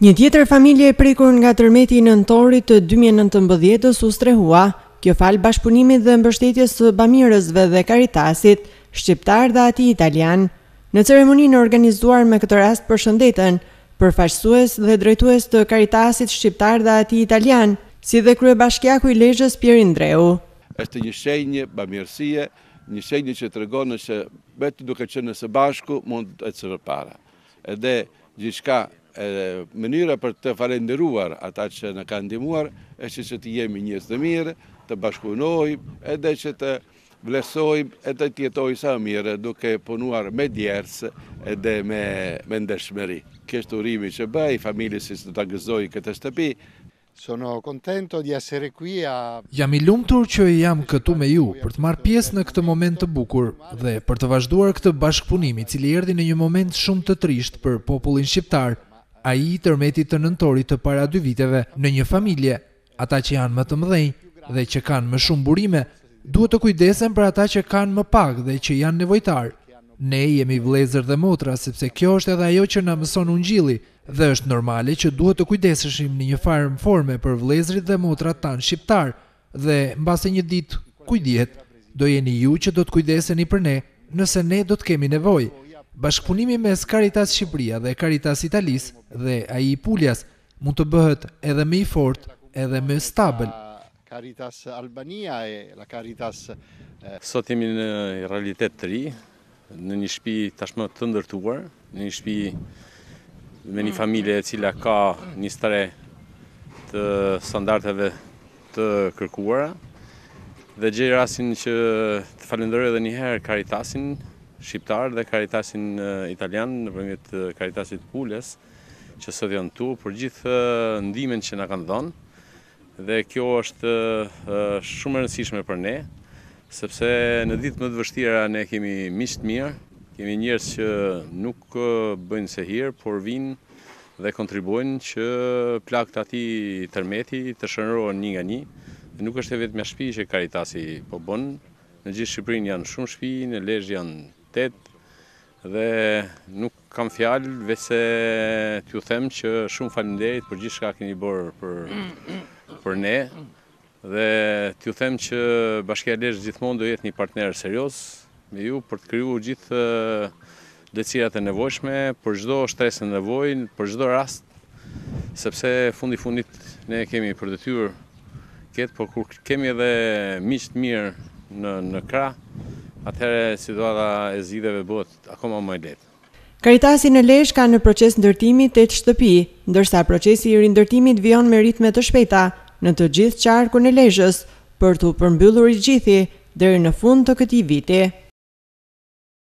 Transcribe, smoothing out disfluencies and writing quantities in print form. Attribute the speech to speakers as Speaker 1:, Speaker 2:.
Speaker 1: Një tjetër familje e prekur nga tërmeti i nëntorit të 2019-s u strehua, kjo fal bashkëpunimit dhe mbështetjes së bamirësve dhe Caritasit, shqiptar dhe atij italian. Në ceremoninë organizuar me këtë rast përshëndeten përfaqësues dhe drejtues të Caritasit shqiptar dhe atij italian, si dhe kryebashkiaku i Lezhës Pieri Ndreu.
Speaker 2: Është një shenjë bamirësie, një shenjë që tregon se vetëm duke qenë së bashku mund të ecë përpara. Edhe gjithçka mënyra për të falenderuar ata që na kanë ndihmuar është që të jemi njerëz të mirë, të bashkëpunojmë, edhe që të vlerësojmë edhe të jetojmë sa mirë duke punuar me djersë edhe me ndershmëri. Kështu urimi që bëj familjes që ta gëzoj këtë shtëpi.
Speaker 3: Sono contento di essere qui a...
Speaker 4: Jam i lumtur që jam këtu me ju për të marrë pjesë në këtë moment të bukur dhe për të vazhduar këtë bashkëpunim i cili erdhi në një moment shumë të trisht për popullin shqiptar, ai i tërmetit të nëntorit të para 2 viteve. Në një familje, ata që janë më të mëdhenj dhe që kanë më shumë burime, duhet të kujdesen për ata që kanë më pak dhe që janë nevojtar. Ne jemi vëllezër dhe motra, sepse kjo është edhe ajo që na mëson Ungjilli, dhe është normale që duhet të kujdeseshim në një farë forme për vëllezërit dhe motrat tanë shqiptar, dhe mbase një ditë, kujdihet, do jeni ju që do të kujdeseni për ne, nëse ne do të kemi nevojë. Bashkëpunimi mes Caritas Shqipëria dhe Caritas Italis dhe ai i Puljas mund të bëhet edhe më i fortë, edhe më stabil.
Speaker 3: Caritas Albania e la Caritas...
Speaker 5: Sot jemi në realitet të ri, në një shtëpi tashmë të ndërtuar, në një shtëpi me një familje e cila ka një stare të standardeve të kërkuara, dhe gjej rastin që të falenderoj edhe një herë Caritasin shqiptar dhe Caritasin italian nëpërmjet Caritasit Pulës, që sot janë tu për gjithë ndihmën që na kanë dhënë. Dhe kjo është shumë e rëndësishme për ne, sepse në ditë më të vështira ne kemi miq të mirë, kemi njerëz që nuk bëjnë se hir, por vinë dhe kontribuojnë që plagët atij tërmeti të shënërohen një nga një. Dhe nuk është vetëm shtëpi që Caritasi po bën, në gjithë Shqipërinë janë shumë shtëpi, në Lezhë janë 8, dhe nuk kam fjalë veçse t'ju them që shumë faleminderit për gjithçka keni bërë për ne, dhe t'ju them që Bashkia e Lezhës gjithmonë do jetë një partner serioz me ju për të krijuar gjithë lehtësirat e nevojshme, për çdo shtresë e nevojë, për çdo rast, sepse fundi fundit ne kemi për detyrë këtë, por kur kemi edhe miq të mirë në krah, atëherë situata e zgjidhjeve bëhet akoma më e lehtë.
Speaker 1: Caritasi në Lezhë ka në proces ndërtimi 8 shtëpi, ndërsa procesi i rindërtimit vijon me ritme të shpejta në të gjithë qarkun e Lezhës për t'u përmbyllur i gjithi deri në fund të këtij viti.